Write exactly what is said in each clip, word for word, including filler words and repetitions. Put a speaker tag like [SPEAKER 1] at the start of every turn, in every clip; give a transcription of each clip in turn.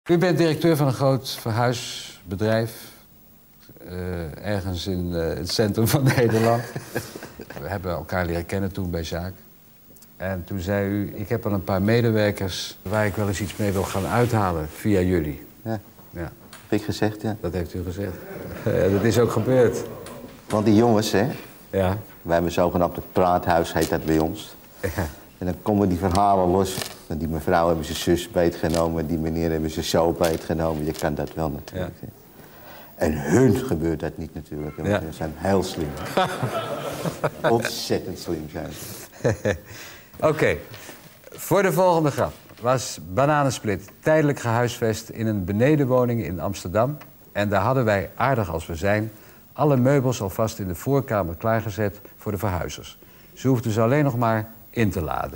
[SPEAKER 1] U bent directeur van een groot verhuisbedrijf. Uh, ergens in uh, het centrum van Nederland. We hebben elkaar leren kennen toen bij Sjaak. En toen zei u, ik heb al een paar medewerkers waar ik wel eens iets mee wil gaan uithalen via jullie.
[SPEAKER 2] Ja,
[SPEAKER 1] ja.
[SPEAKER 2] heb ik gezegd, ja.
[SPEAKER 1] Dat heeft u gezegd. Uh, dat is ook gebeurd.
[SPEAKER 2] Want die jongens, hè.
[SPEAKER 1] Ja.
[SPEAKER 2] Wij hebben zogenaamd het praathuis, heet dat bij ons.
[SPEAKER 1] Ja.
[SPEAKER 2] En dan komen die verhalen los. Die mevrouw hebben ze zus beetgenomen, die meneer hebben ze zo beetgenomen. Je kan dat wel natuurlijk. Ja. En hun gebeurt dat niet natuurlijk. Want ja. Ze zijn heel slim. Ontzettend slim zijn ze.
[SPEAKER 1] Oké, okay. Voor de volgende grap was Bananensplit tijdelijk gehuisvest in een benedenwoning in Amsterdam. En daar hadden wij, aardig als we zijn, alle meubels alvast in de voorkamer klaargezet voor de verhuizers. Ze hoefden ze alleen nog maar in te laden.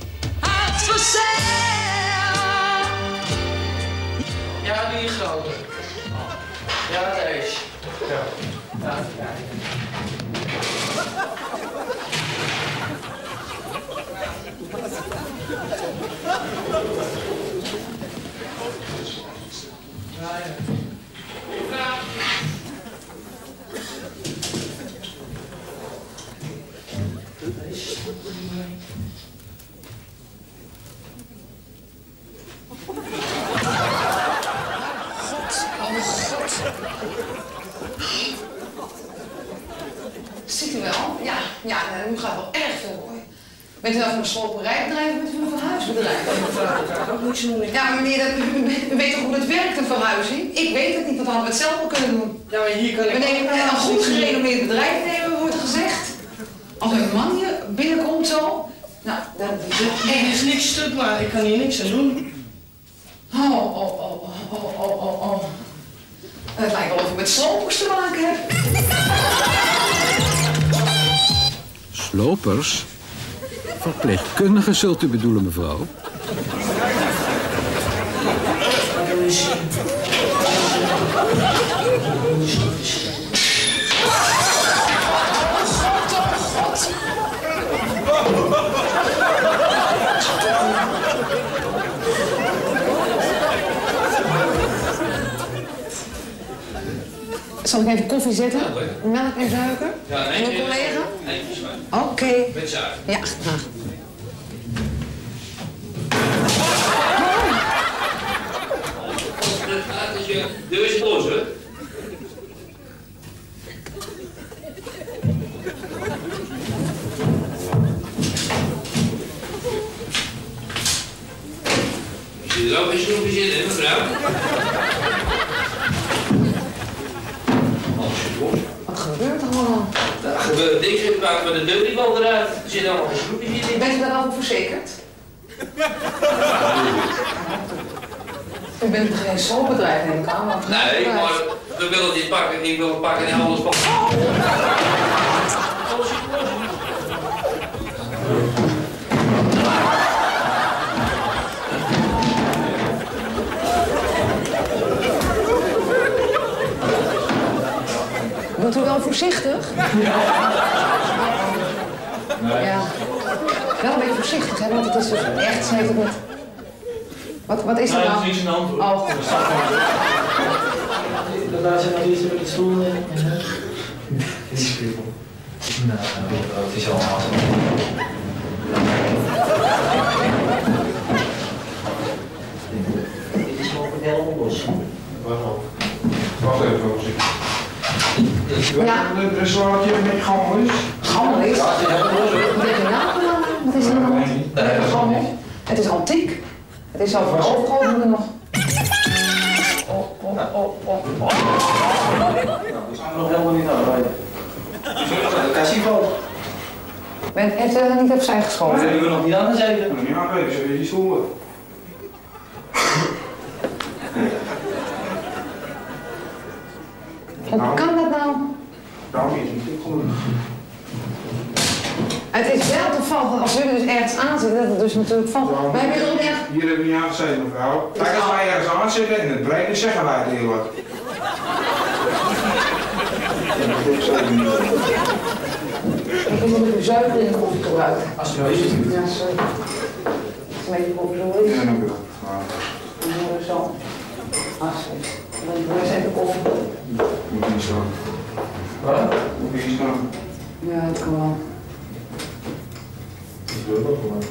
[SPEAKER 3] Ja, die grote. Ja, deze. Ja. Ja.
[SPEAKER 4] Ziet u wel? Ja, ja, nu gaat wel erg veel hoor. Bent u nou van een sloperijbedrijf of bent u van een verhuisbedrijf? Ja, maar meneer, dat, u, u weet toch hoe dat werkt, een verhuizing? Ik weet het niet, want dan hadden we het zelf wel kunnen doen.
[SPEAKER 3] Ja, maar hier kan ik...
[SPEAKER 4] We nemen een goed gerenommeerd bedrijf nemen, wordt gezegd. Als een man hier binnenkomt zo, nou, dat is het.
[SPEAKER 3] Er is niks stuk, maar ik kan hier niks aan doen.
[SPEAKER 4] Oh, oh, oh, oh, oh, oh, oh. Het lijkt wel of u met slopers te maken hebt.
[SPEAKER 1] Slopers? Verpleegkundigen zult u bedoelen, mevrouw?
[SPEAKER 4] Zal ik even koffie zetten? Melk en suiker?
[SPEAKER 5] Ja,
[SPEAKER 4] en mijn collega? Oké.
[SPEAKER 5] Okay. Met suiker.
[SPEAKER 4] Ja, graag.
[SPEAKER 5] De deur is los, hoor. Zie je er ook geen snoepjes in, hè, mevrouw?
[SPEAKER 4] Wat gebeurt er allemaal?
[SPEAKER 5] Er gebeurt niks, ik maak met de deur die bal eruit. Er zitten allemaal geen snoepjes in.
[SPEAKER 4] Bent u daar al verzekerd? U bent geen schoolbedrijf, neem ik aan. Maar
[SPEAKER 5] nee, maar we willen dit pakken, ik wil het pakken en alles pakken. Oh.
[SPEAKER 4] Doet u wel voorzichtig? Ja. Nee. Ja. Wel een beetje voorzichtig, hè, want het is dus echt, ze heeft het niet. Wat, wat is er nou?
[SPEAKER 3] Dat is niks aan de hand, hoor.
[SPEAKER 4] Oh.
[SPEAKER 3] Daar zijn nog iets met de stoel in. Het is spiegel. Nou, het is allemaal zo. Dit is gewoon helemaal los. Waarom?
[SPEAKER 6] Wacht even, voorzitter.
[SPEAKER 4] Ja.
[SPEAKER 6] Het restaurantje met gammel is?
[SPEAKER 4] Gammel is? Wat is er nou? Wat is er nou? Nee, gammel. Het is antiek. Het is al van overgehouden nog. Oh, oh, oh, oh, oh.
[SPEAKER 3] We zijn nog helemaal niet aan rijden. Casino.
[SPEAKER 4] Heeft u dat niet opzij geschoven?
[SPEAKER 3] Nee, we nog niet aan gezeten.
[SPEAKER 6] Ik ben niet aanwezig, ze die stoelen.
[SPEAKER 4] Hoe kan dat nou?
[SPEAKER 6] Nou, is niet goed.
[SPEAKER 4] Het is wel toevallig, als jullie dus ergens aanzitten, dat het dus natuurlijk valt.
[SPEAKER 6] Ja,
[SPEAKER 4] wij hebben er ook echt...
[SPEAKER 6] Hier hebben we niet aangezeten, mevrouw. Kijk, als wij ergens aanzitten in het breken, zeggen wij het heel wat.
[SPEAKER 4] Ik wil een zuiver in de koffie gebruiken.
[SPEAKER 3] Alsjeblieft.
[SPEAKER 4] Ja, sorry. Een beetje provisorisch.
[SPEAKER 6] Ja, dank u wel.
[SPEAKER 4] Zo. Alsjeblieft. Dan is even koffie.
[SPEAKER 6] Moet je niet staan.
[SPEAKER 5] Wat?
[SPEAKER 6] Moet je niet staan.
[SPEAKER 4] Ja, dat kan wel.
[SPEAKER 6] Ik doe het ook gewoon.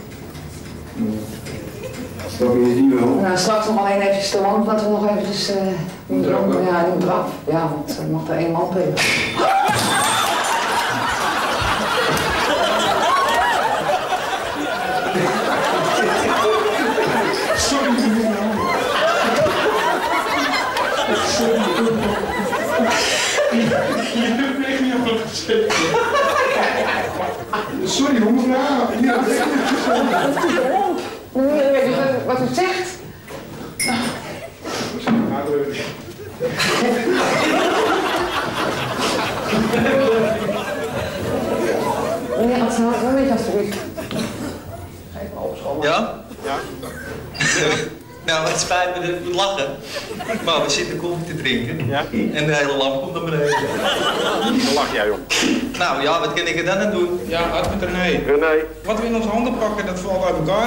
[SPEAKER 6] Stel je die wel.
[SPEAKER 4] Nou, straks nog alleen even de wand, dat we nog eventjes... Uh, die
[SPEAKER 6] eraf.
[SPEAKER 4] Ja, die moet eraf. Ja, want er mag er één man pillen.
[SPEAKER 6] Sorry, hoe moet nou? Ja, dat is
[SPEAKER 4] Weet je wat u zegt? Meneer Atsen, een beetje alsjeblieft. Even opschoppen.
[SPEAKER 7] Ja? Ja. Nou, het spijt me dat we lachen. Maar we zitten koffie te drinken. Ja? En de hele lamp komt naar beneden.
[SPEAKER 8] Waar lach jij, joh?
[SPEAKER 7] Nou ja, wat kan ik er dan aan doen?
[SPEAKER 9] Ja, uit met René.
[SPEAKER 8] René.
[SPEAKER 9] Wat we in onze handen pakken, dat valt uit elkaar.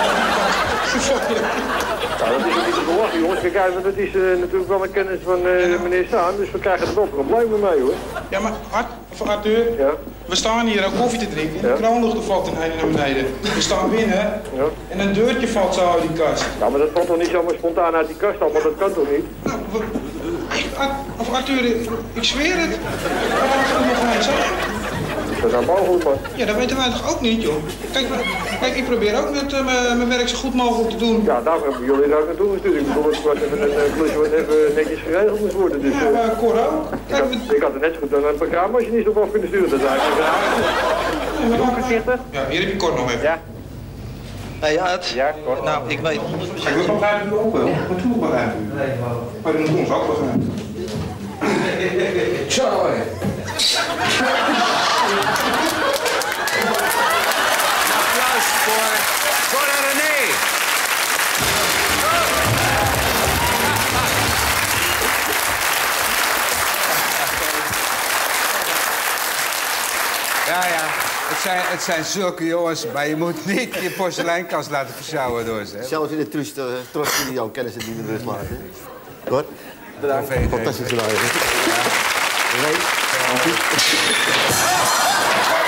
[SPEAKER 8] Nou, dat is niet te verwachten, jongens. Kijk even, dat is uh, natuurlijk wel een kennis van uh, meneer Staan, dus we krijgen er wel problemen mee, hoor.
[SPEAKER 9] Ja, maar Art, of Arthur,
[SPEAKER 8] ja?
[SPEAKER 9] we staan hier ook koffie te drinken. De
[SPEAKER 8] ja?
[SPEAKER 9] kroonluchter valt in naar beneden. We staan binnen
[SPEAKER 8] ja?
[SPEAKER 9] en een deurtje valt zo uit die kast.
[SPEAKER 8] Ja, maar dat valt toch niet zomaar spontaan uit die kast al, maar dat kan toch niet?
[SPEAKER 9] Nou, we, echt, Art, of Arthur, ik zweer het. Wat had er nog mee, zo?
[SPEAKER 8] Dat is nou mogelijk, man.
[SPEAKER 9] Ja, dat weten wij toch ook niet, joh. Kijk, kijk ik probeer ook met uh, mijn werk zo goed mogelijk te doen.
[SPEAKER 8] Ja, daar hebben jullie er ook naartoe gestuurd. Ik bedoel, het was even een uh, klusje wat even netjes geregeld moest worden. Dus,
[SPEAKER 9] ja,
[SPEAKER 8] uh,
[SPEAKER 9] maar Cor ook. Kijk,
[SPEAKER 8] ik, had, ik had er net zo goed aan een programma-machinist op af kunnen sturen. Dat is eigenlijk raar.
[SPEAKER 9] Ja, hier heb je Cor nog even.
[SPEAKER 8] Ja.
[SPEAKER 7] Hey, ja, het.
[SPEAKER 8] Ja, Cor.
[SPEAKER 7] Nou, ik weet honderd procent.
[SPEAKER 6] Ik wil begrijpen u ook wel. Natuurlijk begrijp u. Maar dan moet ons ook begrijpen.
[SPEAKER 1] Zo, hé. Applaus voor, voor René. Ja, ja, het zijn, het zijn zulke jongens, maar je moet niet je porseleinkast laten versjouwen door ze.
[SPEAKER 2] Zelfs in de Tros-studio kennen ze het niet met rust laten. Goed?
[SPEAKER 1] Bedankt.
[SPEAKER 2] Fantastisch gedaan. Ja.
[SPEAKER 1] Ja.